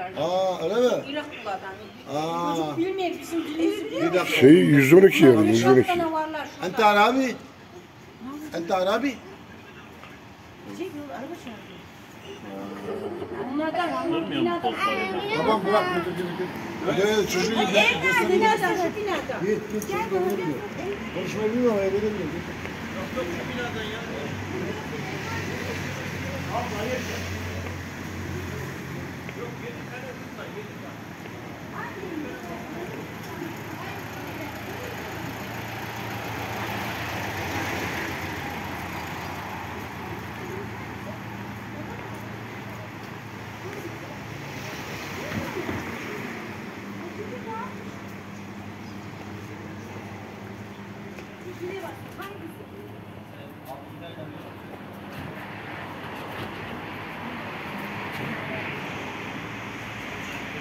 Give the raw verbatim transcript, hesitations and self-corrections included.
kardeşim. Aa öyle mi? Iraklılardan. Aa. Çocuk bilmiyor bizim dilimizi biliyor. Bir dakika. Şey yüz on iki yani yüz on iki. Şapkana varlar şurada. Ente Arabi. Ente Arabi. Şey, yok, araba çağırıyor. Bunlardan var. Binadan. Tamam bırak. Dur dur dur. Evet çocuğu gibi. Binadan, binadan, şu binadan. Git git çocuklar görmüyor. Konuşma bilmiyor ama evlenemiyor. Şuraya bak, hangi